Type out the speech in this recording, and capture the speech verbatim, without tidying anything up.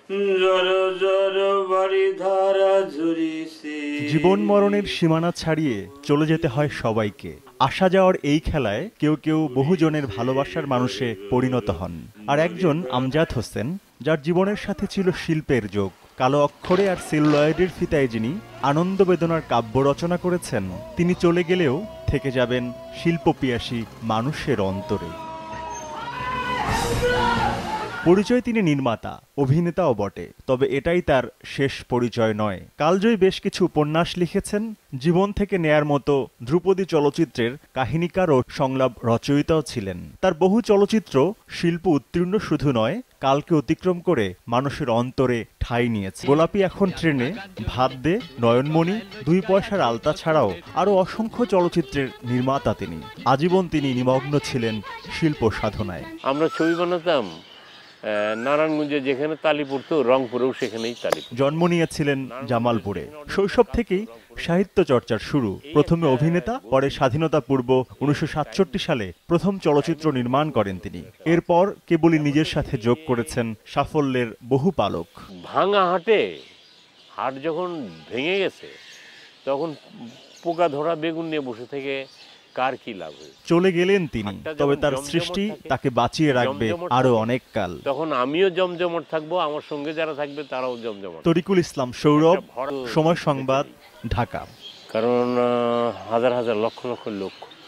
জীবন মরণের সীমানা ছাড়িয়ে চলে যেতে হয় সবাইকে। আসা যাওয়ার এই খেলায় কেউ কেউ বহুজনের ভালোবাসার মানুষে পরিণত হন। আর একজন আমজাদ হোসেন, যার জীবনের সাথে ছিল শিল্পের যোগ। কালো অক্ষরে আর সেলুলয়েডের ফিতায় যিনি আনন্দ বেদনার কাব্য রচনা করেছেন, তিনি চলে গেলেও থেকে যাবেন শিল্পপিয়াসী মানুষের অন্তরে। পরিচয় তিনি নির্মাতা, অভিনেতাও বটে, তবে এটাই তার শেষ পরিচয় নয়। কালজয়ী বেশ কিছু উপন্যাস লিখেছেন, জীবন থেকে নেয়ার মতো ধ্রুপদী চলচ্চিত্রের কাহিনীকার ও সংলাপ রচয়িতাও ছিলেন। তার বহু চলচ্চিত্র শিল্প উত্তীর্ণ শুধু নয়, কালকে অতিক্রম করে মানুষের অন্তরে ঠাঁই নিয়েছে। গোলাপি এখন ট্রেনে, ভাত দে, নয়নমণি, দুই পয়সার আলতা ছাড়াও আরও অসংখ্য চলচ্চিত্রের নির্মাতা তিনি। আজীবন তিনি নিমগ্ন ছিলেন শিল্প সাধনায়। আমরা ছবি বানাতাম নারায়ণগঞ্জে, যেখানে তালি পড়তো রংপুরেও সেখানেই তালি। জন্ম নিয়েছিলেন জামালপুরে। শৈশব থেকেই সাহিত্য চর্চার শুরু। প্রথমে অভিনেতা, পরে স্বাধীনতা পূর্ব উনিশশো সাতষট্টি সালে প্রথম চলচ্চিত্র নির্মাণ করেন তিনি। এরপর কেবলই নিজের সাথে যোগ করেছেন সাফল্যের বহু পালক। ভাঙা হাটে, হাট যখন ভেঙে গেছে তখন পোকা ধরা বেগুন নিয়ে বসে থেকে কার কি লাভ হয়েছে। চলে গেলেন তিনি, তবে তার সৃষ্টি তাকে বাঁচিয়ে রাখবে আরো অনেক কাল। তখন আমিও জমজমট থাকবো, আমার সঙ্গে যারা থাকবে তারাও জমজমট। তরিকুল ইসলাম সৌরভ, সময় সংবাদ, ঢাকা। কারণ হাজার হাজার লক্ষ লক্ষ লোক